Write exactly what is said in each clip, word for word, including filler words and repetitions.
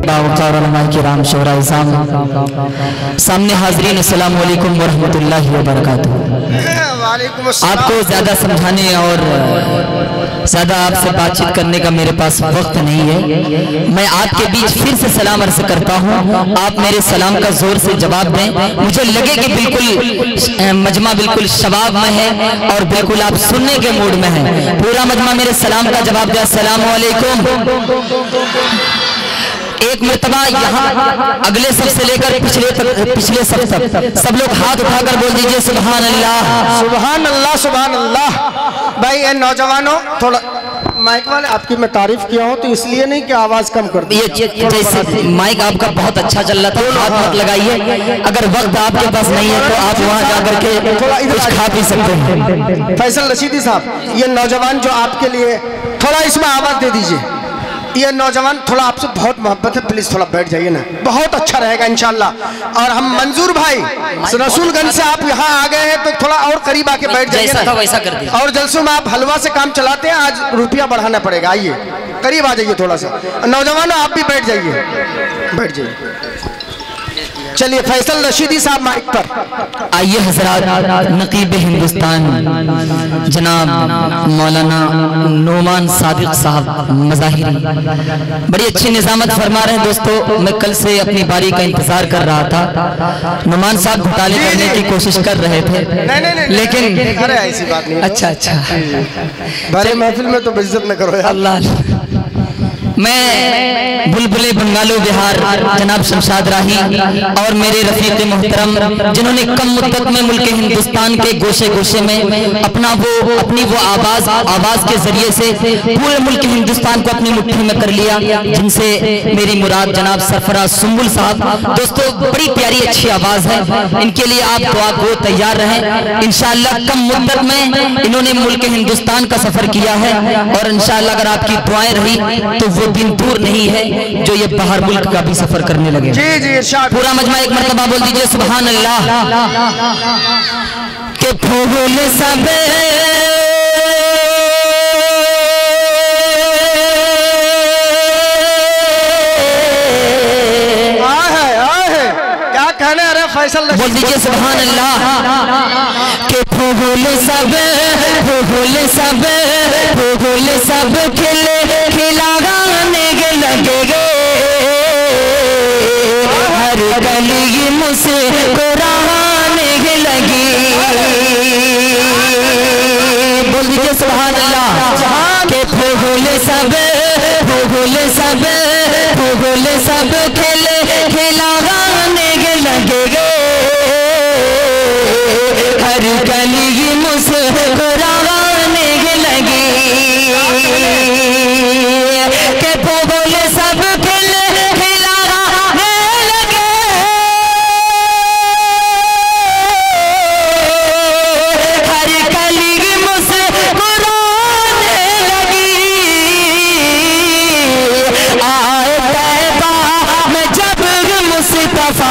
बावकार उलमा किराम शोहरा इज़ाम सामने हाज़रीन, अस्सलाम वालेकुम व रहमतुल्लाहि व बरकातुहू। आपको ज़्यादा समझाने और ज़्यादा आपसे बातचीत करने का मेरे पास वक्त नहीं है। मैं आपके बीच फिर से सलाम अर्ज़ करता हूँ, आप मेरे सलाम का जोर से जवाब दें। मुझे लगे कि बिल्कुल मजमा बिल्कुल शबाब में है और बिल्कुल आप सुनने के मूड में हैं। पूरा मजमा मेरे सलाम का जवाब दे, अस्सलाम वालेकुम। एक मर्तबा यहाँ अगले सब से लेकर पिछले तक, पिछले सब तक सब लोग हाथ उठाकर बोल दीजिए सुभान अल्लाह, सुभान अल्लाह, सुभान अल्लाह। भाई ए नौजवानों, थोड़ा माइक वाले, आपकी मैं तारीफ किया हूँ तो इसलिए नहीं कि आवाज कम कर दी। जैसे माइक आपका बहुत अच्छा चल रहा था, हाथ मत लगाइए। अगर वक्त आपके पास नहीं है तो आप वहाँ जाकर के थोड़ा कुछ खा पी सकते हैं। फैसल रशीदी साहब, ये नौजवान जो आपके लिए, थोड़ा इसमें आवाज दे दीजिए। ये नौजवान थोड़ा आपसे बहुत मोहब्बत है, प्लीज थोड़ा बैठ जाइए ना, बहुत अच्छा रहेगा इंशाल्लाह। और हम मंजूर भाई रसूलगंज से आप यहाँ आ गए हैं तो थोड़ा और करीब आके बैठ जाइए ना। वैसा कर दीजिए। और जलसों में आप हलवा से काम चलाते हैं, आज रुपया बढ़ाना पड़ेगा। आइए करीब आ जाइए थोड़ा सा। नौजवानों आप भी बैठ जाइए, बैठ जाइए। चलिए फैसल रशीदी साहब माइक पर आइए। हजरात, नकीब हिंदुस्तान जनाब मौलाना नोमान सादिक साहब मज़ाहिरी बड़ी अच्छी निज़ामत फरमा रहे हैं। दोस्तों, मैं कल से अपनी बारी का इंतजार कर रहा था। नोमान साहब घोटाले करने की कोशिश कर रहे थे, लेकिन अरे ऐसी बात नहीं। अच्छा अच्छा बड़े महफिल में तो बेइज्जत न करो अल्लाह। मैं बुलबुले बंगालो बिहार जनाब शमशाद राही और मेरे रफीक मोहतरम जिन्होंने कम मुद्दत में मुल्क हिंदुस्तान के गोशे गोशे में अपना वो अपनी वो आवाज आवाज के जरिए से पूरे मुल्क हिंदुस्तान को अपनी मुट्ठी में कर लिया, जिनसे मेरी मुराद जनाब सरफराज सुंबुल साहब। दोस्तों, बड़ी प्यारी अच्छी आवाज है, इनके लिए आप दुआ को तैयार रहें। इंशाअल्लाह कम मुद्दत में इन्होंने मुल्क हिंदुस्तान का सफर किया है और इंशाअल्लाह अगर आपकी दुआएं रही तो वो दिन दूर नहीं है जो ये बाहर मुल्क का भी सफर करने लगे। जी जी इरशाद। पूरा मजमा एक मर्तबा बोल दीजिए सुभान अल्लाह। के फूल सब आए आए, क्या कहने। अरे फैसल बोल दीजिए सुभान अल्लाह। के फूल सब फूल सब फूल सब खिले खिला लगेगे, हर गली मुस्कुराने लगी। बोल दीजिए सुभान अल्लाह। के फूल सब फूल सब फूल सब खिले खिलाने लगेगे, हर गली मुस्कुराने लगी। के फूल सब खिले खिलाने लगे, हर गली मुस्कुराने लगी। आए तैबा में जब मुस्तफा,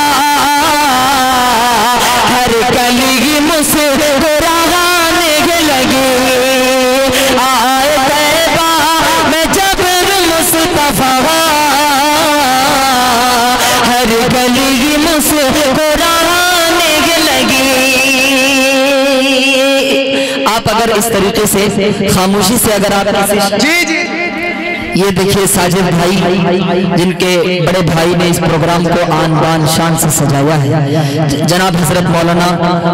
हर गली मुस्कुराने लगी। आए तैबा में जब मुस्तफा, हर गली मुस्कुराने लगी। आप अगर इस तरीके से खामोशी से अगर आप जी जी ये देखिए साजिद भाई जिनके बड़े भाई ने इस प्रोग्राम को आन बान शान से सजाया है, जनाब हजरत मौलाना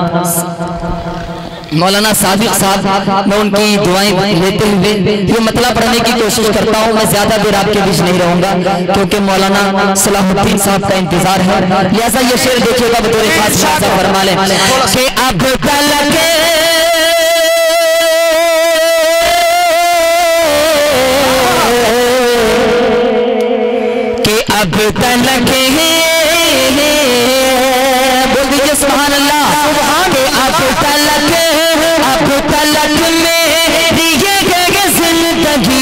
मौलाना सादिक साहब, मैं उनकी दुआएं लेते हुए ये मतलब पढ़ने की कोशिश करता हूँ। मैं ज्यादा देर आपके बीच नहीं रहूंगा क्योंकि मौलाना सलाहुद्दीन साहब का इंतजार है। लिहाजा ये शेर देखिएगा बतौर खास फरमा लें कि अब तलक के अब तलक बोल दीजिए सुभान अल्लाह। के अब तलक अब तलक मेरी ये जिंदगी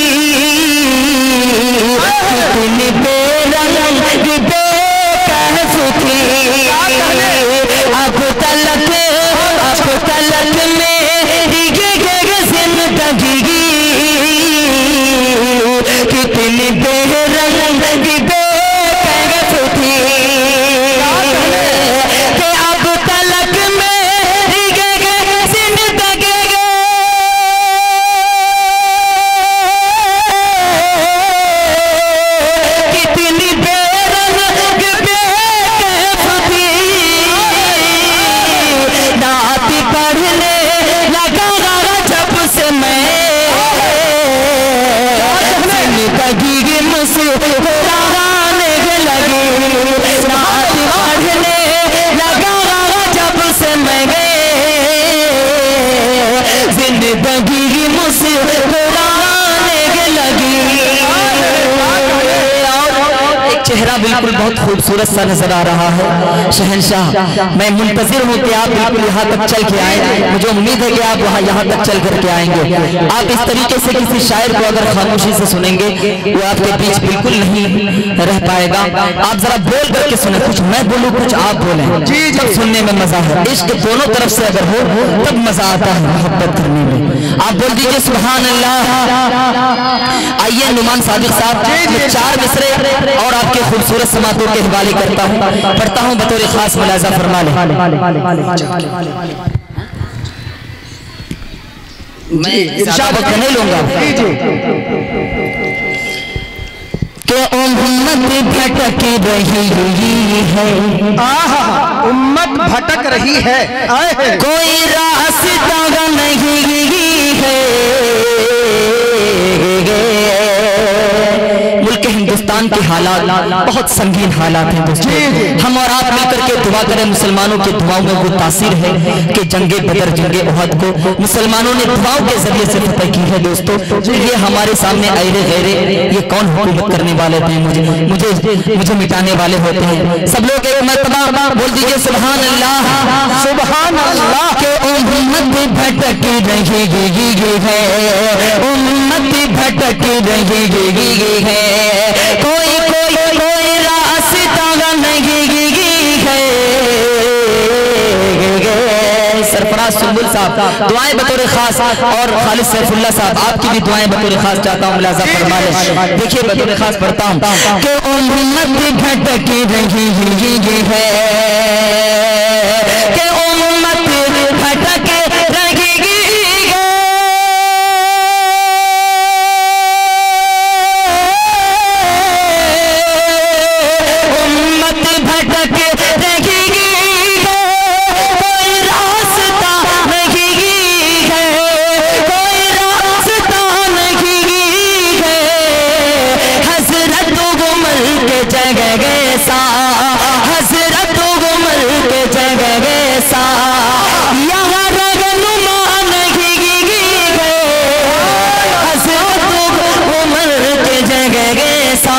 कितनी बेरंग बेकैफ थी। अब तलक अब तलक मेरी ये जिंदगी कितनी बेरंग जिंदगी बेकैफ थी कि अब तलक मेरी जिंदगी कितनी बेरंग बेकैफ थी। नात पढ़ने लगा जब से मैं जिंदगी मुस्कुराने लगी। नात पढ़ने लगा जब से मैं जिंदगी मुस्कुराने लगी। एक चेहरा बिल्कुल बहुत खूबसूरत सा नजर आ रहा है। शहंशाह, मैं मुंतजिर हूँ कि आप बिल्कुल यहाँ तक चल के आए। मुझे उम्मीद है कि आप वहाँ यहाँ तक चल करके आएंगे। आप इस तरीके से किसी शायर को अगर खामोशी से सुनेंगे वो आपके बीच बिल्कुल नहीं रह पाएगा। आप जरा बोल करके सुने, कुछ मैं बोलूँ कुछ आप बोलें, जी जब सुनने में मजा है। इश्क दोनों तरफ से अगर हो तब मजा आता है मोहब्बत करने में। आप बोल दीजिए सुभान अल्लाह। आइए नुमान सादिक साहब, चार मिसरे और आपके खूबसूरत समातों के हवाले करता हूँ, पढ़ता हूँ बतौर खास मुलाजा फरमा ले। मैं इरशाद नहीं लूंगा कि उम्मत भटक रही है, उम्मत भटक रही है, कोई रास्ता नहीं है। मुल्क हिंदुस्तान के हालात बहुत संगीन हालात हैं दोस्तों। हम और आप मिलकर के दुआ करें, मुसलमानों की दुआओं में वो तासीर है कि जंगे बदर जंगे उहद को मुसलमानों ने दुआओं के जरिए से फतह की है दोस्तों। ये हमारे सामने अरे गैरे ये कौन हुकूमत करने वाले थे, मुझे मुझे मुझे मिटाने वाले होते हैं। सब लोग एक मर्तबा बोल दीजिए सुभान अल्लाह, सुभान अल्लाह। के उम्मत भटक रही है, उम्मत भटक रही है, कोई कोई कोई रास्ता नहीं है। सरफराज सुंबुल साहब दुआएं बतौर खास और खालिद सैफुल्लाह साहब आपकी भी दुआएं बतौर खास चाहता हूँ, मुलाजा फरमा ले। देखिए बतौर खास पढ़ता हूँ कि उम्मत भटक रही है, कि उम्मत भटक रही है, उम्मत भटक रही है, कोई रास्ता नहीं है, कोई रास्ता नहीं है। हजरत उमर के जगह सा, हजरत उमर के जगह सा यहाँ रहनुमा नहीं है, हजरत उमर के जगह सा।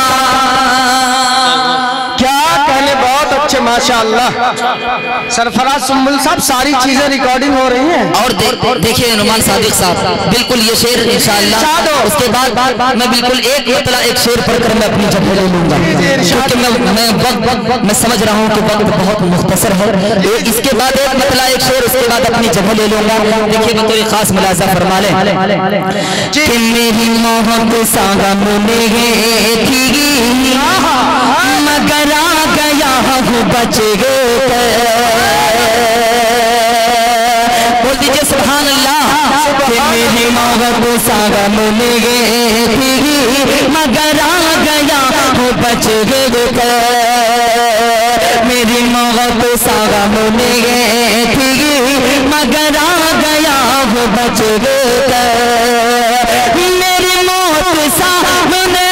माशाअल्लाह सरफराज सुंबुल साहब, सारी चीजें रिकॉर्डिंग हो रही हैं। और दे, देखिए नुमान सादिक साहब बिल्कुल ये शेर इंशाअल्लाह उसके बाद मैं बिल्कुल एक मतलब एक शेर पढ़कर मैं अपनी जगह ले लूंगा, क्योंकि मैं मैं वक्त मैं समझ रहा हूँ कि वक्त बहुत मुख्तसर है। इसके बाद एक मतलब एक शेर, उसके बाद अपनी जगह ले लूंगा। देखिए मैं तो एक खास मुलाजा फरमा ले कि मेरी मोहब्बत सागम ने थी मगर आ गया हूँ बच गए। बोल दीजिए सुभान अल्लाह। कि मेरी मोहब्बत सागम ने थी मगर आ गया हूँ बच गए। मेरी मोहब्बत सागम ने थी मगर आ गया हूँ बच गए। मेरी मौत सामने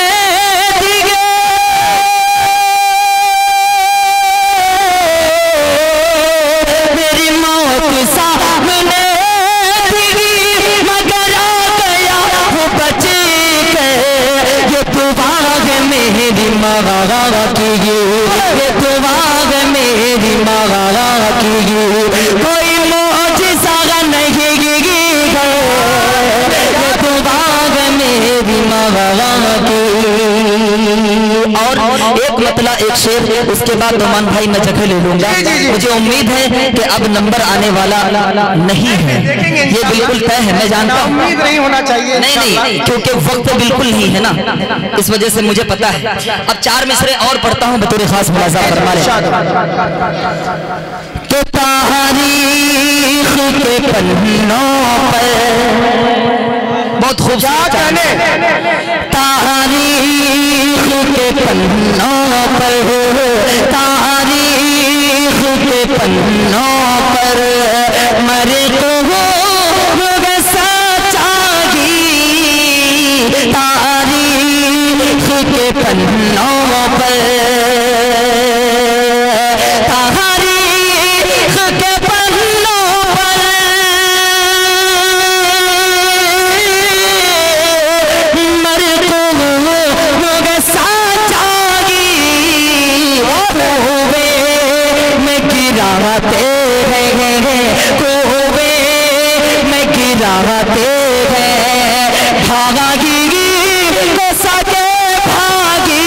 मगागा कीजिए, ये दुआग मेरी मगागा कीजिए, कोई मौजिज़ा नहीं है, ये दुआग मेरी मगागा कीजिए। और एक एक मतला एक शेर, उसके बाद नोमान भाई मैं जगह ले लूंगा। मुझे उम्मीद है कि अब नंबर आने वाला नहीं है, ये बिल्कुल तय है, मैं जानता हूँ। उम्मीद नहीं होना चाहिए, नहीं नहीं, क्योंकि वक्त बिल्कुल नहीं है ना, इस वजह से मुझे पता है। अब चार मिसरे और पढ़ता हूँ बतौर खास मुलाजा फरमा लें। तो तारीख के पन्नों पर बहुत खूबसूरत तारीख के पन्नों पर, तारीख के पन्नों पर मरे तो हो सच्चाई, तारीख के पन्नों पर, तारीख के पन्नों पर मरे तो हो सच्चाई, कोवे में गिराते हैं, कोवे में गिराते हैं, भागी को सके भागी,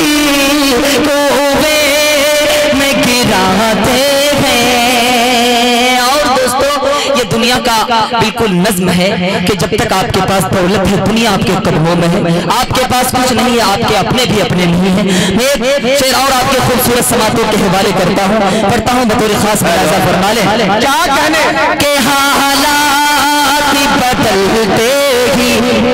कोवे में गिराते हैं। और दोस्तों ये दुनिया का बिल्कुल नज्म है कि जब तक आपके पास दौलत है दुनिया आपके कदमों में है, आपके पास कुछ नहीं है, आपके अपने भी अपने नहीं है। मैं एक शेर और आपके खूबसूरत समातों के हवाले करता हूँ, पढ़ता हूँ बतौर खास मुलाजा फरमा लें। क्या कहने के हालात बदलते ही,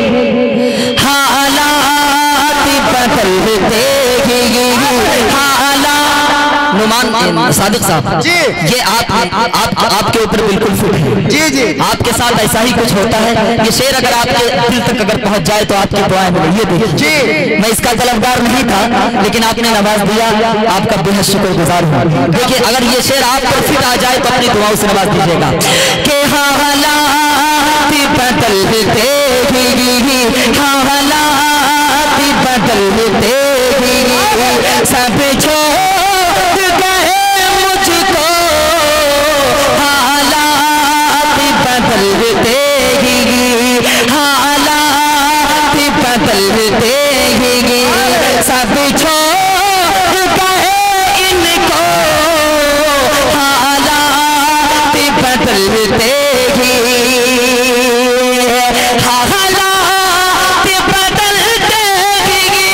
हालात बदलते ही, हालात नुमान सादिक साहब जी, ये आप आप, आप आपके ऊपर बिल्कुल फिट है जी जी, आपके साथ ऐसा ही कुछ होता है। ये शेर अगर आपके दिल तक अगर पहुंच जाए तो आपकी दुआएं मिले। ये देखिए जी, मैं इसका तलबगार नहीं था लेकिन आपने नवाज दिया, आपका बेहद शुक्रगुजार हूँ। देखिए अगर ये शेर आप पर फिट आ जाए तो अपनी दुआओं से नवाज दीजिएगा। के हालात बदलते ही, हालात बदलते ही, सब छोड़ गए मुझको, हालात बदलते ही, हालात बदलते ही, सब छोड़ गए इनको, हालात बदलते ही, हालात बदलते ही,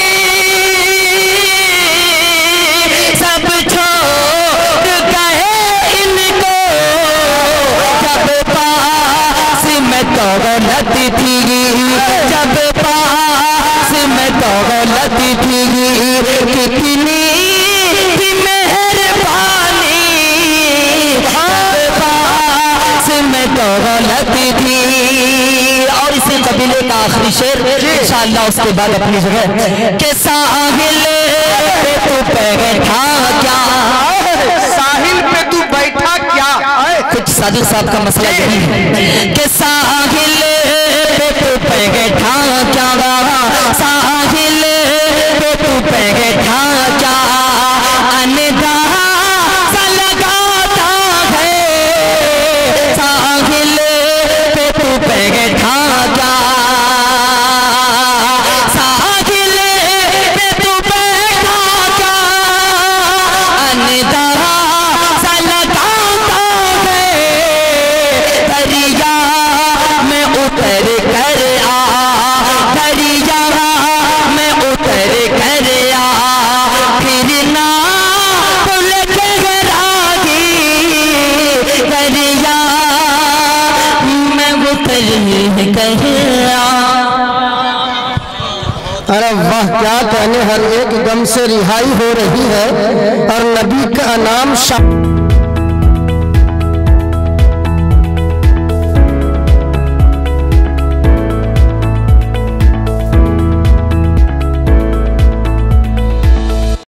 सब छोड़ गए इनको, जब पास में दौलत थी, जब पास में दौलत थी, कितनी भी मेहरबानी, जब पास में दौलत थी। और इसी कबीले का आखिरी शेर इंशाअल्लाह, उसके बाद अपनी जगह। के साहिल पे तू बैठा क्या, साहिल पे तू बैठा क्या, कुछ सादिक साहब का मसला यही है कि साहिल पे तू बैठा क्या, साहिल पे तू बैठा क्या, अंदाज़ा लगाता है, साहिल पे तू बैठा क्या, साहिल पे तू बैठा क्या, अंदाज़ा लगाता है, दरिया में उतर कर आ, दरिया में उतर कर आ, फिर ना भूल गहरागी, दरिया में उतर कर आ। अरे वाह, क्या कहने, हर एक गम से रिहाई हो रही है और नबी का नाम शा